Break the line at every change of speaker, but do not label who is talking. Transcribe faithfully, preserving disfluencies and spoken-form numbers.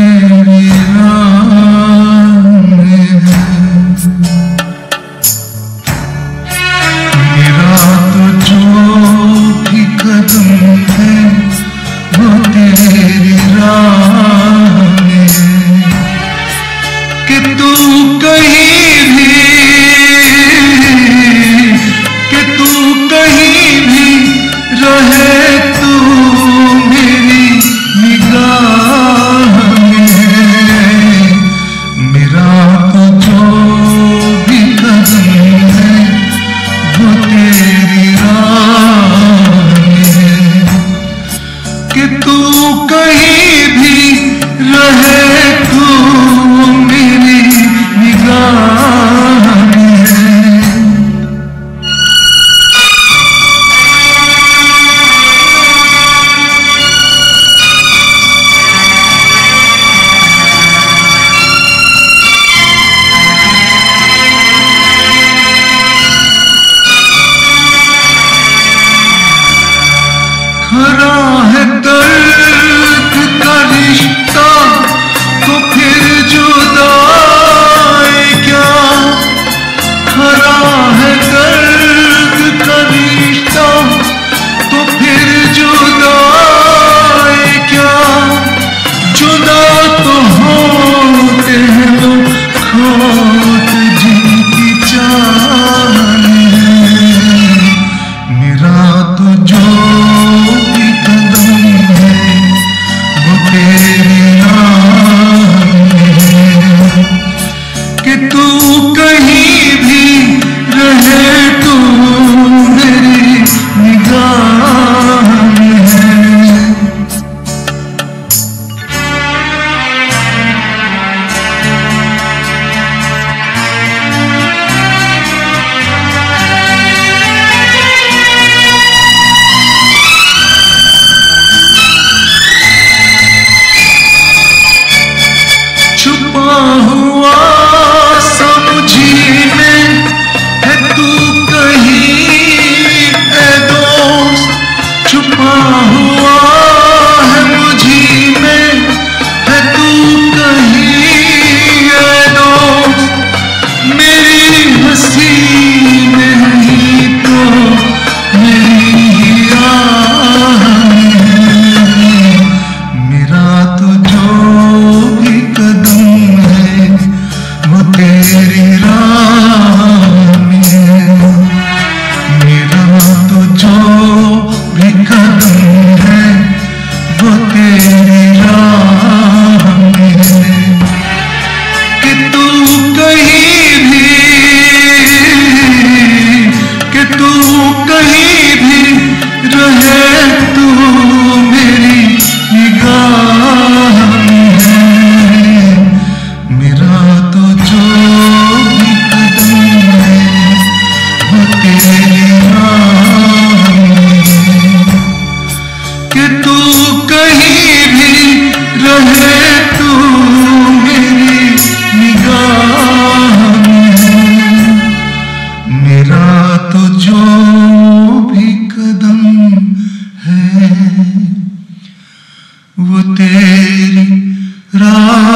तेरी राह में मेरा तो जो भी कदम है वो तेरी राह में कि तू कहीं भी कि तू कहीं भी रहे तू मेरी निगाह में मेरा तो जो भी कदम है वो तेरी राह में कि तू कहीं भी रहे तू मेरी निगाह में खरा है दर्द का रिश्ता तो फिर जुदाई क्या खरा है दर्द का रिश्ता तो फिर जुदाई क्या जुदा तो होते हैं लोग खोते जिनकी चाह मेरा तो जो भी कदम है वो तेरी राह में कि तू कहीं भी रहे तू मेरी निगाह में छुपा हुआ समझी में है तू कहीं ए दोस्त छुपा हुआ है मुझी में है तू कहीं ए दोस्त मेरी हंसी में नहीं तो मेरी आह में मेरा तो जो भी कदम है वो तेरी राह में मेरा तो जो भी कदम है वो तेरी राह में कि तू कहीं भी कि तू कहीं भी रहे तू मेरी निगाह में मेरा तो जो भी कदम है वो तेरी राह में कि तू कहीं भी रहे तू मेरी निगाह में मेरा तो जो भी कदम है वो तेरी राह